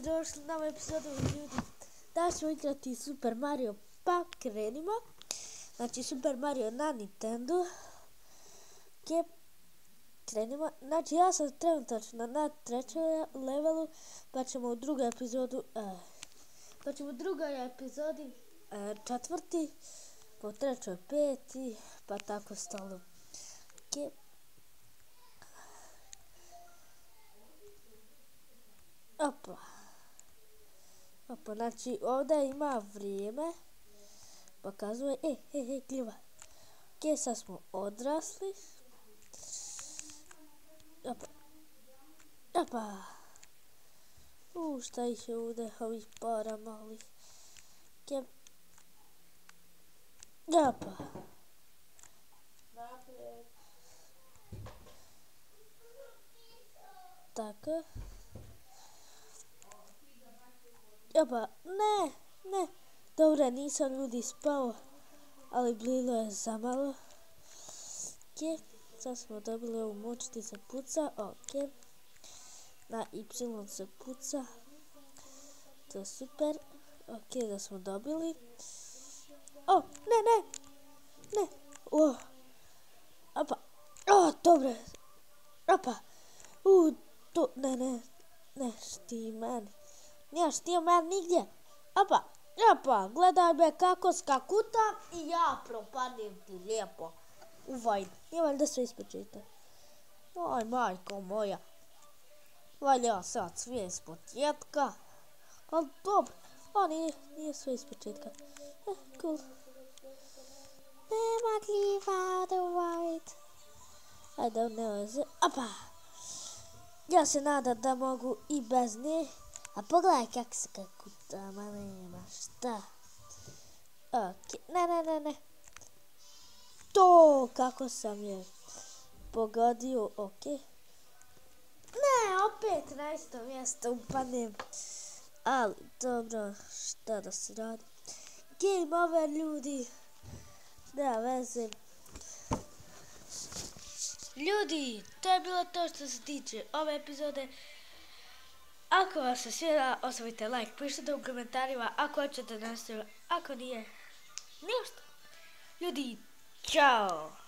dobrodošli na ovaj epizodu ljudi. Danas ćemo igrati Super Mario, pa krenimo. Znači Super Mario na Nintendo. Krenimo. Znači ja sam trenutačno na 3. levelu, pa ćemo u drugoj epizodi, četvrti, po 3. 5. pa tako stalo. Opa, znači ovdje ima vrijeme, pokazuje, gljiva. Sad smo odrasli. Opa. Šta ih je ovdje, ovih para malih. Opa. Tako. Opa, ne. Dobro, nisam ljudi spao, ali bilo je zamalo. Sad smo dobili ovu močiti se puca, na Y se puca, to je super, da smo dobili. Ne, opa, dobro, opa, ne, štiman, nije štiman nigdje, opa, gledaj me kako skakutam i ja propadim ti lijepo. Nije valjda sve ispočetka. Oj, majko moja. Valja sad sve ispočetka. Ali dobro. Nije sve ispočetka. Cool. Nema gljiva, the white. Ajde, ne veze. Opa. Ja se nadam da mogu i bez nje. A pogledaj kako se kakutam, a nema šta. Ne. To kako sam je pogodio, Ne, opet na isto mjesto upadnem. Ali dobro, šta da se radi. Game over ljudi. Da, veze. Ljudi, to je bilo to što se tiče ove epizode. Ako vam se svidjela, ostavite like, pišite u komentarima ako hoćete nastaviti, ako nije, ništa. Ljudi, ciao!